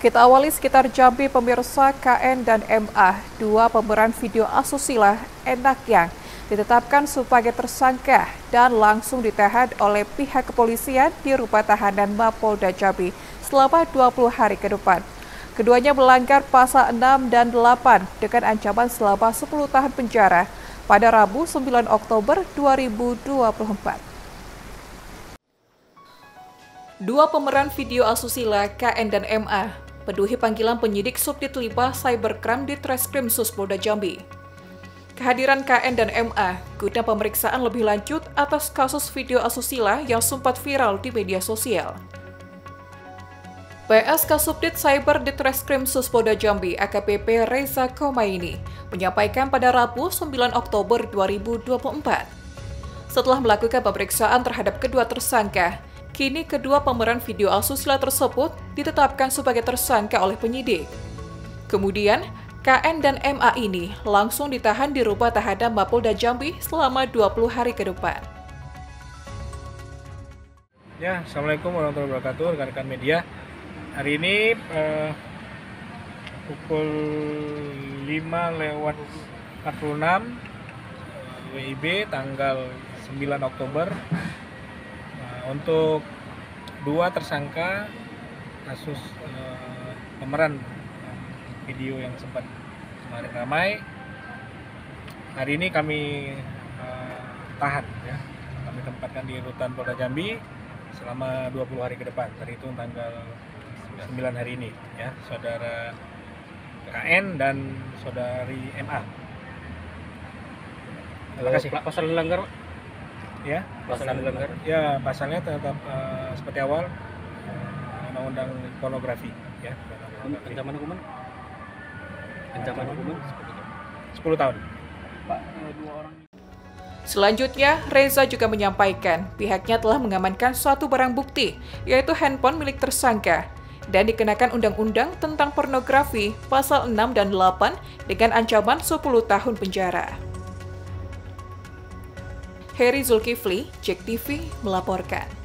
Kita awali sekitar Jambi pemirsa. KN dan MA, dua pemeran video asusila enak yang ditetapkan sebagai tersangka dan langsung ditahan oleh pihak kepolisian di rumah tahanan Mapolda Jambi selama 20 hari ke depan. Keduanya melanggar pasal 6 dan 8 dengan ancaman selama 10 tahun penjara pada Rabu 9 Oktober 2024. Dua pemeran video asusila KN dan MA penuhi panggilan penyidik Subdit 5 Cybercrime di Treskrim Suspolda Jambi. Kehadiran KN dan MA guna pemeriksaan lebih lanjut atas kasus video asusila yang sempat viral di media sosial. PS Kasubdit Cyber di Treskrim Suspolda Jambi AKBP Reza Komaini menyampaikan pada Rabu 9 Oktober 2024. Setelah melakukan pemeriksaan terhadap kedua tersangka, kini kedua pemeran video asusila tersebut ditetapkan sebagai tersangka oleh penyidik. Kemudian, KN dan MA ini langsung ditahan di rumah tahanan Mapolda Jambi selama 20 hari ke depan. Ya, Assalamualaikum warahmatullahi wabarakatuh, rekan-rekan media. Hari ini pukul 5:46 WIB tanggal 9 Oktober untuk dua tersangka kasus pemeran video yang sempat kemarin ramai. Hari ini kami tahan, ya. Kami tempatkan di rutan Polda Jambi selama 20 hari ke depan. Terhitung tanggal 9 hari ini, ya, saudara KN dan saudari MA. Terima kasih. Pasal dilanggar, Ya, pasal dilanggar. Ya, pasalnya tetap seperti awal, undang-undang pornografi, ya. Ancaman hukuman? Ancaman hukuman 10 tahun. Pak, dua orang. Selanjutnya, Reza juga menyampaikan pihaknya telah mengamankan suatu barang bukti, yaitu handphone milik tersangka, dan dikenakan undang-undang tentang pornografi pasal 6 dan 8 dengan ancaman 10 tahun penjara. Heri Zulkifli, JEK TV melaporkan.